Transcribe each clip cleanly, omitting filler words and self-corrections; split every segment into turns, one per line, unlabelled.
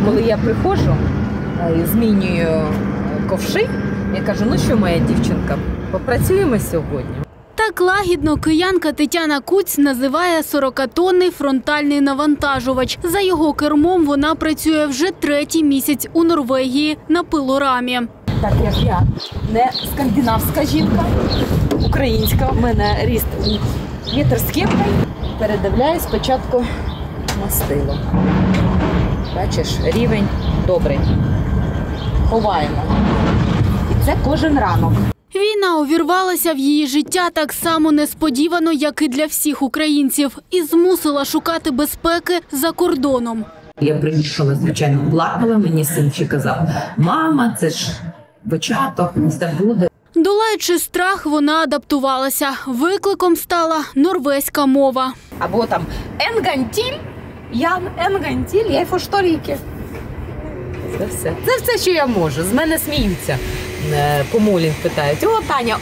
коли я приходжу, змінюю ковши, я кажу, ну що, моя дівчинка, попрацюємо сьогодні.
Так лагідно киянка Тетяна Куць називає 40-тонний фронтальний навантажувач. За його кермом вона працює вже 3-й місяць у Норвегії на пилорамі.
Так як я не скандинавська жінка, українська, в мене ріст метр з кепкою, передивляю спочатку мастило. Бачиш, рівень добрий. Ховаємо. І це кожен ранок.
Війна увірвалася в її життя так само несподівано, як і для всіх українців, і змусила шукати безпеки за кордоном.
Я приїхала, звичайно, плакала, мені син ще казав, мама, це ж початок, це буде.
Долаючи страх, вона адаптувалася. Викликом стала норвезька мова.
Або там «енгантіль», «ян енгантіль», «я фошторіки». Це все. Це все, що я можу. З мене сміються. По молі питають, о, Таня,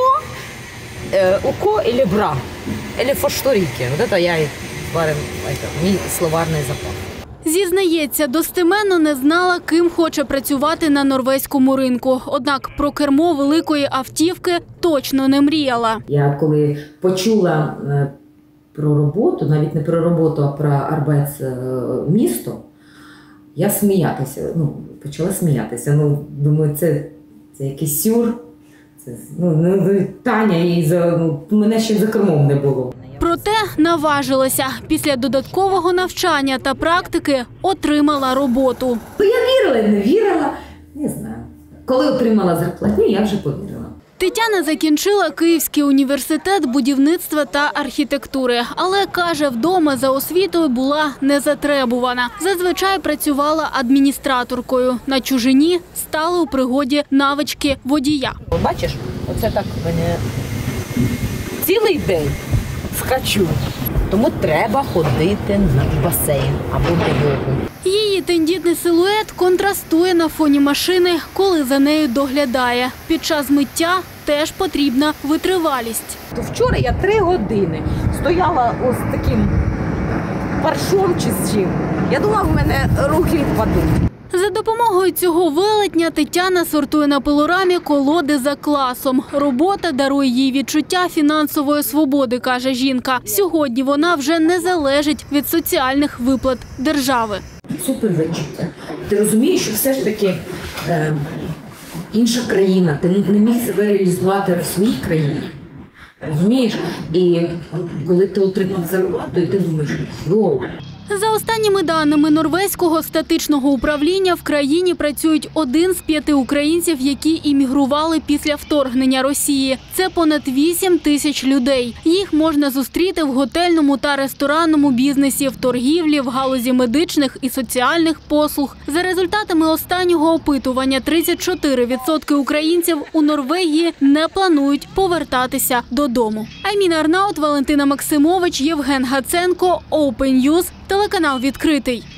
уко или бра, или фошторіки. Ось це я і варим, мій словарний запас.
Зізнається, достеменно не знала, ким хоче працювати на норвезькому ринку. Однак про кермо великої автівки точно не мріяла.
Я коли почула про роботу, навіть не про роботу, а про арбайтмісто, я почала сміятися. Думаю, це якийсь сюр. Таня, мене ще за кермом не було.
Проте наважилася. Після додаткового навчання та практики отримала роботу.
Я вірила, не вірила, не знаю. Коли отримала зарплатню, я вже повірила.
Тетяна закінчила Київський університет будівництва та архітектури. Але, каже, вдома за освітою була не затребувана. Зазвичай працювала адміністраторкою. На чужині стали у пригоді навички водія.
Бачиш, оце так мене цілий день скачу. Тому треба ходити на басейн або на йогу.
Її тендітний силует контрастує на фоні машини, коли за нею доглядає. Під час миття теж потрібна витривалість.
То вчора я 3 години стояла ось таким паршом чи з чим. Я думала, в мене руки відпадуть.
За допомогою цього велетня Тетяна сортує на пилорамі колоди за класом. Робота дарує їй відчуття фінансової свободи, каже жінка. Сьогодні вона вже не залежить від соціальних виплат держави.
Супер відчуття. Ти розумієш, що все ж таки інша країна, ти не міг себе реалізувати в своїй країні. Розумієш? І коли ти отримав зарплату, ти думаєш, йоу.
За останніми даними Норвезького статистичного управління, в країні працюють 1 з 5 українців, які іммігрували після вторгнення Росії. Це понад 8 тисяч людей. Їх можна зустріти в готельному та ресторанному бізнесі, в торгівлі, в галузі медичних і соціальних послуг. За результатами останнього опитування, 34% українців у Норвегії не планують повертатися додому. Айміна Арнаут, Валентина Максимович, Євген Гаценко, Open News, телеканал «Відкритий».